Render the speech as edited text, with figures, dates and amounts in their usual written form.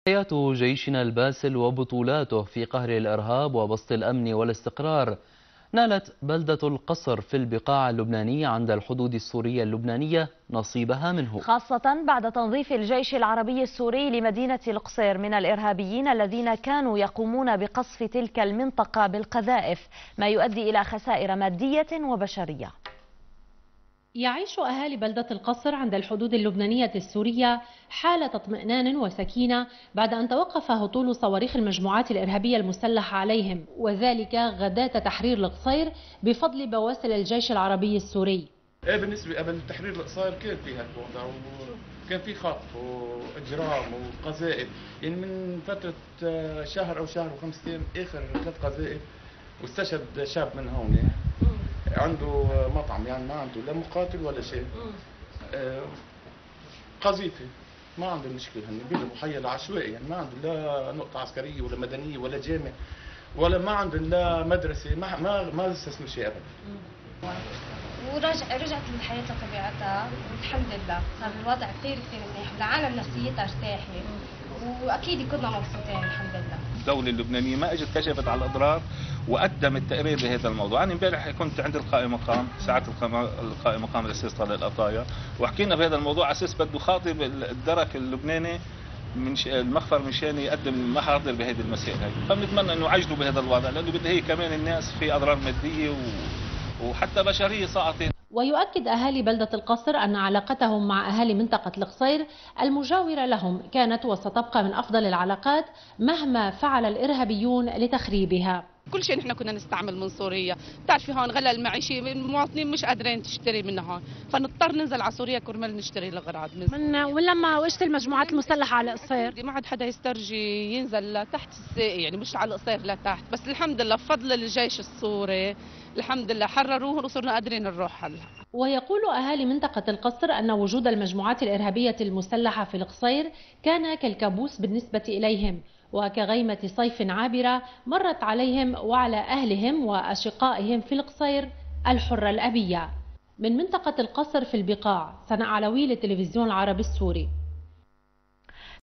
حياة جيشنا الباسل وبطولاته في قهر الإرهاب وبسط الأمن والاستقرار نالت بلدة القصر في البقاع اللبنانية عند الحدود السورية اللبنانية نصيبها منه، خاصة بعد تنظيف الجيش العربي السوري لمدينة القصير من الإرهابيين الذين كانوا يقومون بقصف تلك المنطقة بالقذائف، ما يؤدي إلى خسائر مادية وبشرية. يعيش أهالي بلدة القصر عند الحدود اللبنانية السورية حالة اطمئنان وسكينة بعد أن توقف هطول صواريخ المجموعات الإرهابية المسلحة عليهم، وذلك غداة تحرير القصير بفضل بواسل الجيش العربي السوري. بالنسبة قبل تحرير القصير كان في هالوضع وكان في خطف وإجرام وقذائف، يعني من فترة شهر أو شهر و5 أيام آخر 3 قذائف، واستشهد شاب من هون يعني عنده مطعم، يعني ما عنده لا مقاتل ولا شيء، قذيفة ما عنده مشكلة، هن بيضربوا حي العشوائي، يعني ما عنده لا نقطة عسكرية ولا مدنية ولا جامع ولا ما عنده لا مدرسة، ما استثمر شيء أبدا. رجعت الحياة لطبيعتها والحمد لله، صار الوضع كثير منيح، العالم نفسيتها ارتاحت واكيد كنا مبسوطين الحمد لله. الدولة اللبنانية ما اجت كشفت على الاضرار وقدمت تقرير بهذا الموضوع. انا امبارح كنت عند القائم مقام ساعات القائم مقام الاسيس طارق القطايا، وحكينا بهذا الموضوع على اساس بده خاطب الدرك اللبناني من المخفر مشان يقدم محاضر بهذه المسائل هي، فبنتمنى انه يعجلوا بهذا الوضع لانه بدها هي كمان الناس في اضرار ماديه وحتى بشريه سقطت. ويؤكد أهالي بلدة القصر أن علاقتهم مع أهالي منطقة القصير المجاورة لهم كانت وستبقى من أفضل العلاقات مهما فعل الإرهابيون لتخريبها. كل شيء نحن كنا نستعمل من سوريا، بتعرفي هون غلا المعيشة المواطنين مش قادرين تشتري من هون، فنضطر ننزل على سوريا كرمال نشتري الأغراض. ولما وقفت المجموعات المسلحة على القصير ما عاد حدا يسترجي ينزل لتحت الساقي، يعني مش على القصير لتحت، بس الحمد لله بفضل الجيش السوري الحمد لله حرروه وصرنا قادرين نروح هلا. ويقول أهالي منطقة القصر أن وجود المجموعات الإرهابية المسلحة في القصير كان كالكابوس بالنسبة إليهم، وكغيمة صيف عابرة مرت عليهم وعلى أهلهم وأشقائهم في القصير الحرة الأبية. من منطقة القصر في البقاع، سناء علوي للتلفزيون العربي السوري.